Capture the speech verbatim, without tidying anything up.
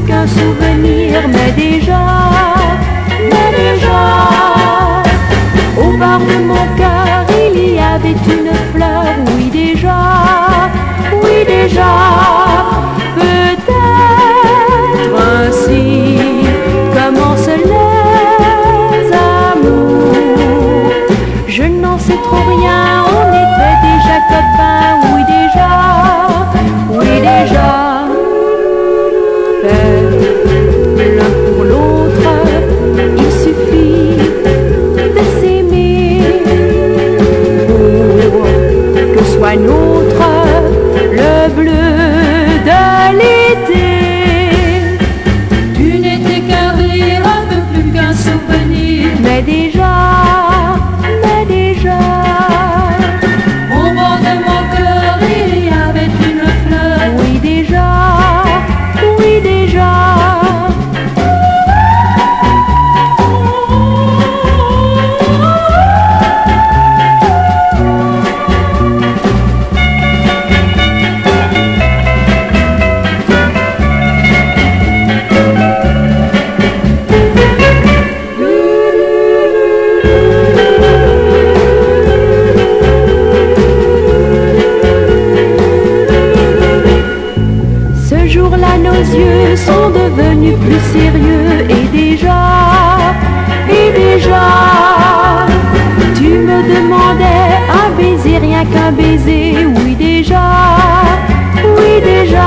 qu'un souvenir, mais déjà, mais déjà, au bar de mon cœur il y avait une fleur, oui déjà, oui déjà, peut-être ainsi commencent les amours. Je n'en sais trop rien, on était déjà copains, oui déjà, oui déjà. L'un pour l'autre, il suffit de s'aimer pour que soit nôtre le bleu de l'été. Tu n'étais qu'un rire, un peu plus qu'un souvenir, Mais déjà, mais déjà, au bord de mon cœur il y avait une fleur. oui déjà, oui déjà. Ce jour-là, nos yeux sont devenus plus sérieux et déjà, et déjà, tu me demandais un baiser, rien qu'un baiser, oui déjà, oui déjà.